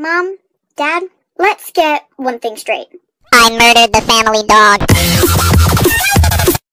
Mom, Dad, let's get one thing straight. I murdered the family dog.